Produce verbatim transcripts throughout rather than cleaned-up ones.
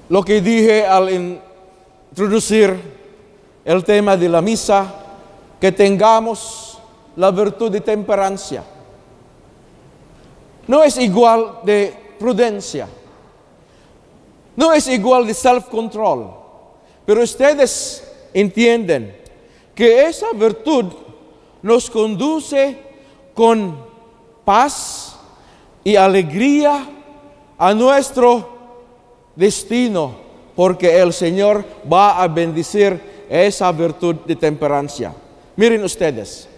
lo que dije al introducir el tema de la misa, que tengamos la virtud de temperancia. No es igual de prudencia, no es igual de self-control, pero ustedes entienden que esa virtud nos conduce con paz y alegría a nuestro destino, porque el Señor va a bendecir esa virtud de temperancia. Miren ustedes,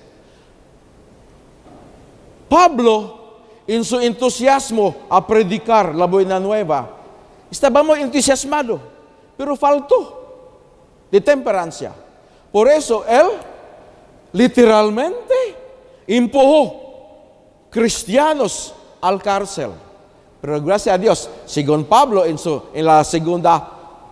Pablo, en su entusiasmo a predicar la buena nueva, estaba muy entusiasmado, pero faltó de temperancia. Por eso él literalmente empujó cristianos al cárcel. Pero gracias a Dios, según Pablo en, su, en, la, segunda,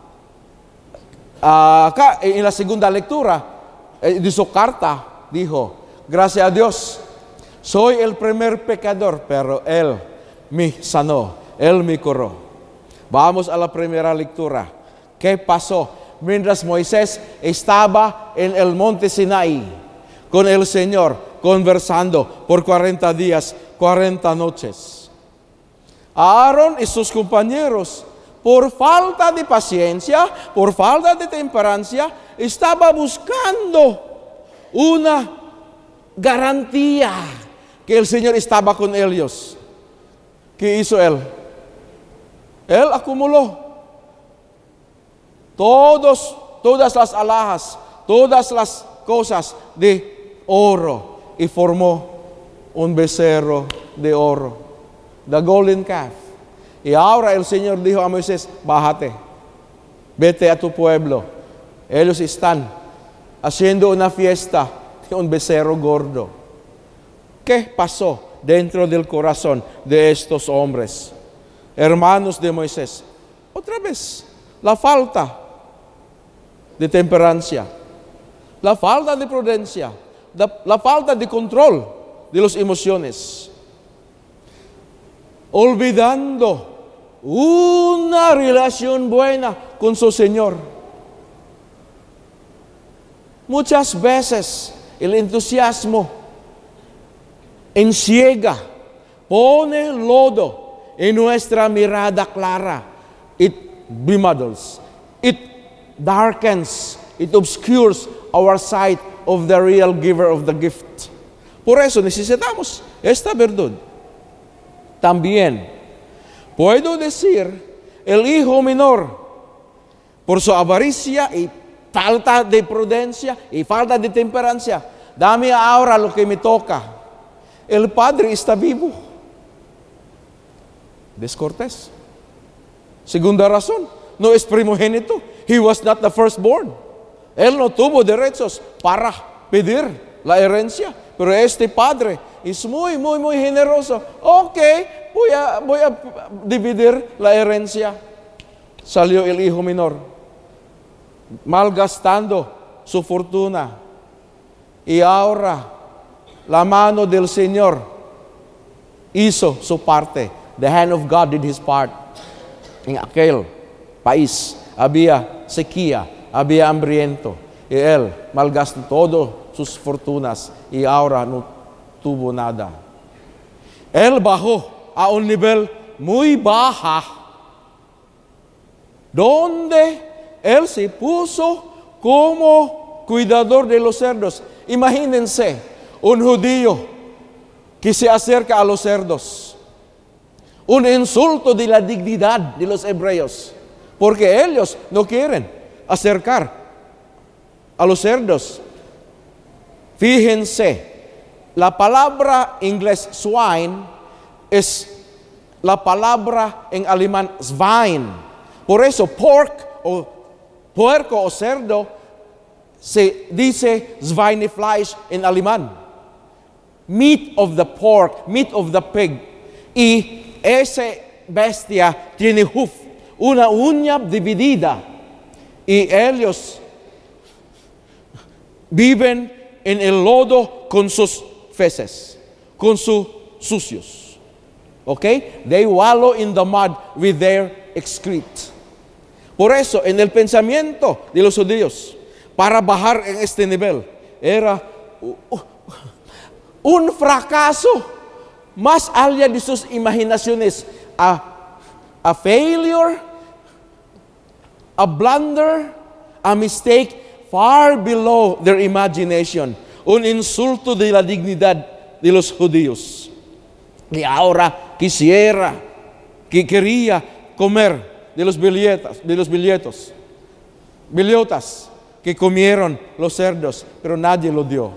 uh, en la segunda lectura de su carta, dijo, gracias a Dios, soy el primer pecador, pero Él me sanó, Él me curó. Vamos a la primera lectura. ¿Qué pasó? Mientras Moisés estaba en el monte Sinaí con el Señor, conversando por cuarenta días, cuarenta noches. Aarón y sus compañeros, por falta de paciencia, por falta de temperancia, estaba buscando una garantía que el Señor estaba con ellos. ¿Qué hizo él? Él acumuló todos, todas las alhajas, todas las cosas de oro y formó un becerro de oro, the golden calf. Y ahora el Señor dijo a Moisés, bájate, vete a tu pueblo. Ellos están haciendo una fiesta de un becerro gordo. ¿Qué pasó dentro del corazón de estos hombres, hermanos de Moisés? Otra vez, la falta de temperancia, la falta de prudencia, la, la falta de control de las emociones, olvidando una relación buena con su Señor. Muchas veces el entusiasmo enciega, pone lodo en nuestra mirada clara. It bemuddles, it darkens, it obscures our sight of the real giver of the gift. Por eso necesitamos esta virtud. También puedo decir, el hijo menor, por su avaricia y falta de prudencia y falta de temperancia, dame ahora lo que me toca. El padre está vivo. Descortés. Segunda razón, no es primogénito. He was not the firstborn. Él no tuvo derechos para pedir la herencia. Pero este padre es muy, muy, muy generoso. Ok, voy a, voy a dividir la herencia. Salió el hijo menor, malgastando su fortuna. Y ahora la mano del Señor hizo su parte. The hand of God did his part. En aquel país había sequía, había hambriento. Y él malgastó todas sus fortunas y ahora no tuvo nada. Él bajó a un nivel muy bajo, donde él se puso como cuidador de los cerdos. Imagínense un judío que se acerca a los cerdos. Un insulto de la dignidad de los hebreos, porque ellos no quieren acercar a los cerdos. Fíjense, la palabra en inglés swine es la palabra en alemán Schwein. Por eso pork o puerco o cerdo se dice Schweinefleisch en alemán. Meat of the pork, meat of the pig. Y esa bestia tiene hoof, una uña dividida. Y ellos viven en el lodo con sus feces, con sus sucios. Okay? They wallow in the mud with their excrete. Por eso, en el pensamiento de los judíos, para bajar en este nivel, era un fracaso más allá de sus imaginaciones, a, a failure, a blunder, a mistake far below their imagination, un insulto de la dignidad de los judíos. Y ahora quisiera, que quería comer de los billetes, de los billetes, bellotas que comieron los cerdos, pero nadie lo dio.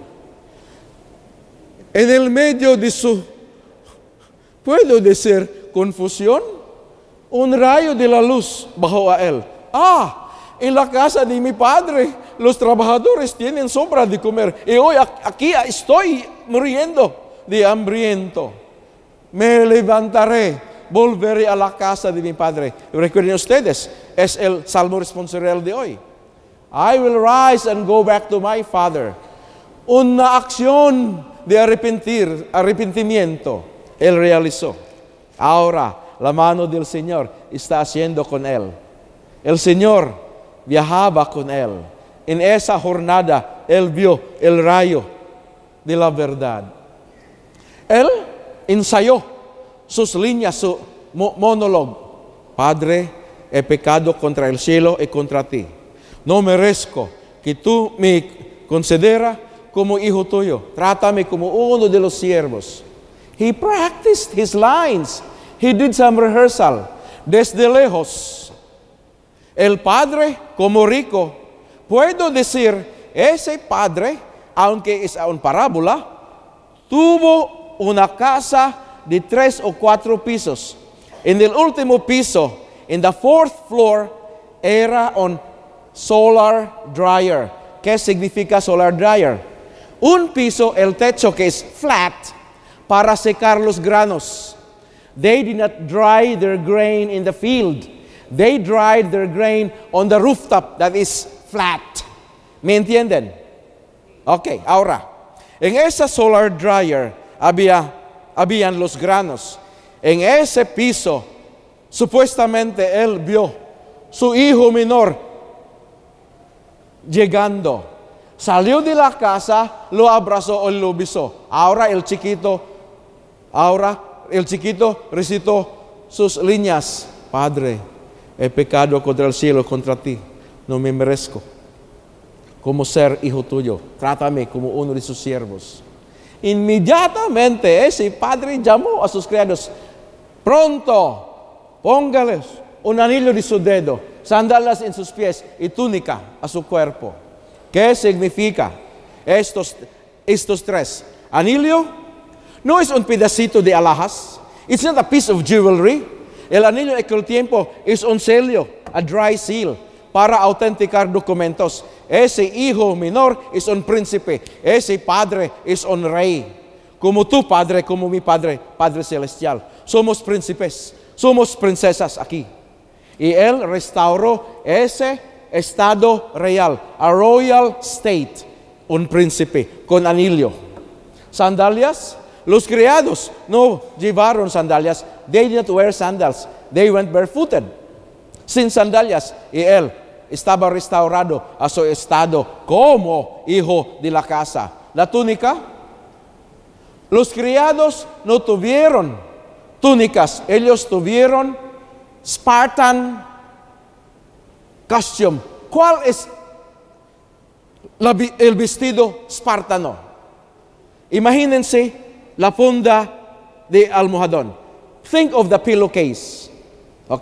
En el medio de su, puedo decir, confusión, un rayo de la luz bajó a él. Ah, en la casa de mi padre los trabajadores tienen sobra de comer y hoy aquí estoy muriendo de hambriento. Me levantaré, volveré a la casa de mi padre. Recuerden ustedes, es el salmo responsorial de hoy. I will rise and go back to my father. Una acción de arrepentir, arrepentimiento, él realizó. Ahora la mano del Señor está haciendo con él. El Señor viajaba con él. En esa jornada, él vio el rayo de la verdad. Él ensayó sus líneas, su monólogo. Padre, he pecado contra el cielo y contra ti. No merezco que tú me consideras como hijo tuyo. Trátame como uno de los siervos. He practiced his lines. He did some rehearsal. Desde lejos, el padre, como rico, puedo decir, ese padre, aunque es una parábola, tuvo una casa de tres o cuatro pisos. En el último piso, en the fourth floor, era un solar dryer. ¿Qué significa solar dryer? Un piso, el techo que es flat, para secar los granos. They did not dry their grain in the field. They dried their grain on the rooftop that is flat. ¿Me entienden? Ok, ahora, en esa solar dryer había, habían los granos. En ese piso, supuestamente él vio su hijo menor llegando. Salió de la casa, lo abrazó y lo besó. Ahora el chiquito, ahora el chiquito recitó sus líneas. Padre, he pecado contra el cielo, contra ti. No me merezco como ser hijo tuyo. Trátame como uno de sus siervos. Inmediatamente ese padre llamó a sus criados. Pronto, póngales un anillo de su dedo, sandalias en sus pies y túnica a su cuerpo. ¿Qué significa estos, estos tres? Anillo no es un pedacito de alhajas. It's not a piece of jewelry. El anillo en aquel tiempo es un sello, a dry seal, para autenticar documentos. Ese hijo menor es un príncipe. Ese padre es un rey. Como tu padre, como mi padre, Padre Celestial. Somos príncipes, somos princesas aquí. Y él restauró ese estado real, a royal state, un príncipe con anillo. Sandalias, los criados no llevaron sandalias. They didn't wear sandals. They went barefooted, sin sandalias. Y él estaba restaurado a su estado como hijo de la casa. La túnica, los criados no tuvieron túnicas. Ellos tuvieron Spartan costume. ¿Cuál es la, el vestido espartano? Imagínense la funda de almohadón. Think of the pillowcase. ¿Ok?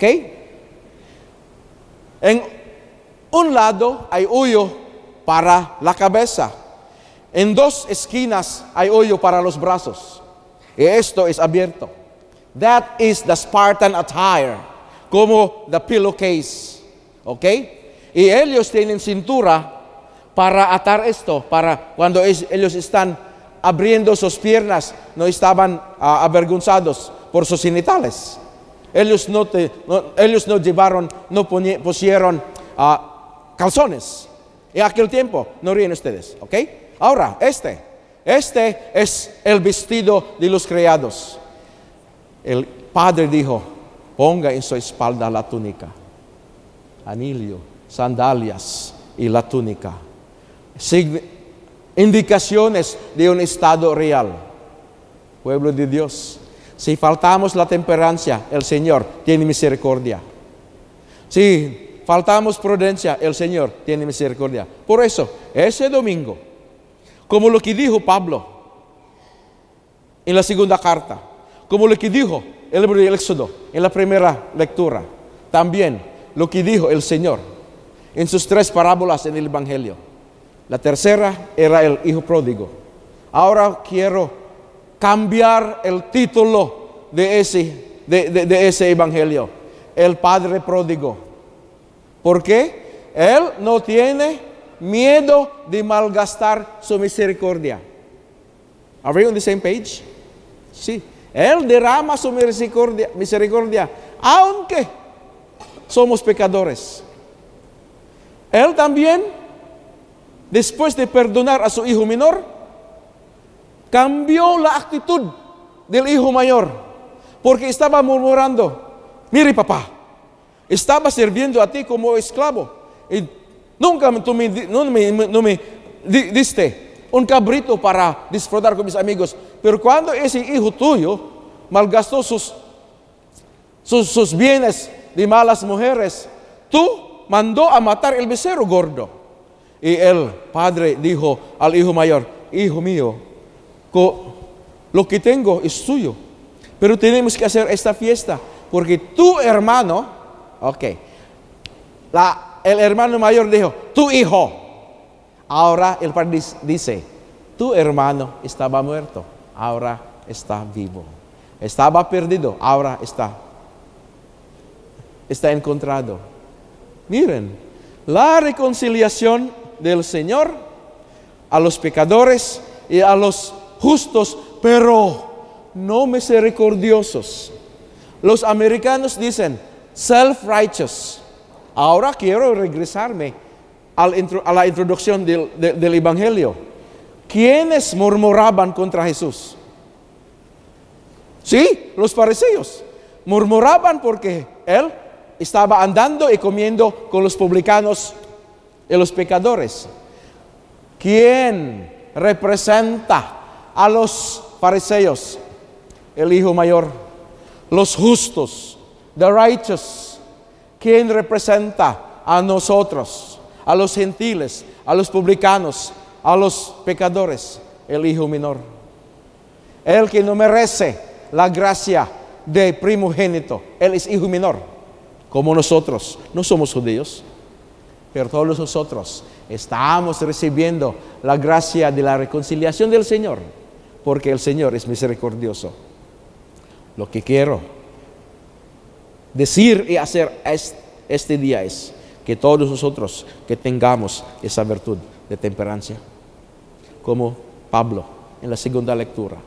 En un lado hay hoyo para la cabeza. En dos esquinas hay hoyo para los brazos. Y esto es abierto. That is the Spartan attire. Como the pillowcase. ¿Ok? Y ellos tienen cintura para atar esto, para cuando es, ellos están abriendo sus piernas, no estaban uh, avergonzados por sus genitales. Ellos no, te, no, ellos no llevaron, no poni, pusieron uh, calzones. En aquel tiempo, no ríen ustedes, ¿ok? Ahora, este, este es el vestido de los criados. El padre dijo, ponga en su espalda la túnica. anillo, sandalias y la túnica. Sign- indicaciones de un estado real. Pueblo de Dios, si faltamos la temperancia, el Señor tiene misericordia. Si faltamos prudencia, el Señor tiene misericordia. Por eso, ese domingo, como lo que dijo Pablo en la segunda carta, como lo que dijo el libro del Éxodo en la primera lectura, también lo que dijo el Señor en sus tres parábolas en el Evangelio. La tercera era el hijo pródigo. Ahora quiero cambiar el título de ese, de, de, de ese Evangelio, el padre pródigo. ¿Por qué? Él no tiene miedo de malgastar su misericordia. Are we on the same page? Sí. Él derrama su misericordia, misericordia, aunque somos pecadores. Él también, después de perdonar a su hijo menor, cambió la actitud del hijo mayor, porque estaba murmurando: mire papá, estaba sirviendo a ti como esclavo y nunca tú me, no me, no me diste un cabrito para disfrutar con mis amigos, pero cuando ese hijo tuyo malgastó sus, sus, sus bienes de malas mujeres, tú mandó a matar el becerro gordo. Y el padre dijo al hijo mayor: hijo mío, lo que tengo es tuyo, pero tenemos que hacer esta fiesta, porque tu hermano, ok, la, el hermano mayor dijo: tu hijo. Ahora el padre dice: tu hermano estaba muerto, ahora está vivo. Estaba perdido, ahora está, está encontrado. Miren, la reconciliación del Señor a los pecadores y a los justos, pero no misericordiosos. Los americanos dicen self-righteous. Ahora quiero regresarme a la introducción del, del, del Evangelio. ¿Quiénes murmuraban contra Jesús? Sí, los fariseos. Murmuraban porque Él estaba andando y comiendo con los publicanos y los pecadores. ¿Quién representa a los fariseos? El hijo mayor. Los justos, the righteous. ¿Quién representa a nosotros? A los gentiles, a los publicanos, a los pecadores, el hijo menor. El que no merece la gracia de primogénito, él es hijo menor, como nosotros. No somos judíos, pero todos nosotros estamos recibiendo la gracia de la reconciliación del Señor, porque el Señor es misericordioso. Lo que quiero decir y hacer este día es que todos nosotros que tengamos esa virtud de temperancia, como Pablo en la segunda lectura,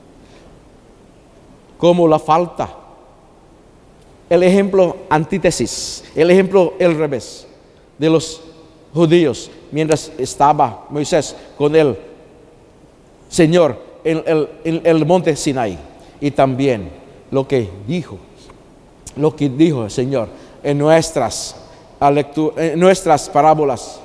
como la falta, el ejemplo antítesis, el ejemplo el revés de los judíos mientras estaba Moisés con el Señor en el, en el monte Sinaí, y también lo que dijo, lo que dijo el Señor en nuestras a lectura, en nuestras parábolas.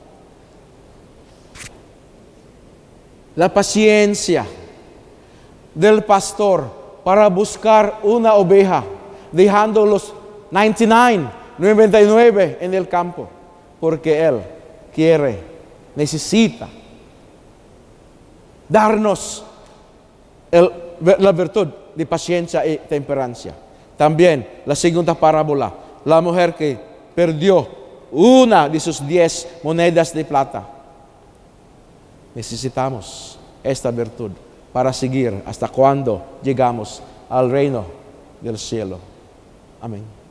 La paciencia del pastor para buscar una oveja, dejando los noventa y nueve, noventa y nueve en el campo, porque Él quiere, necesita darnos el, la virtud de paciencia y temperancia. También la segunda parábola, la mujer que perdió una de sus diez monedas de plata. Necesitamos esta virtud para seguir hasta cuando llegamos al reino del cielo. Amén.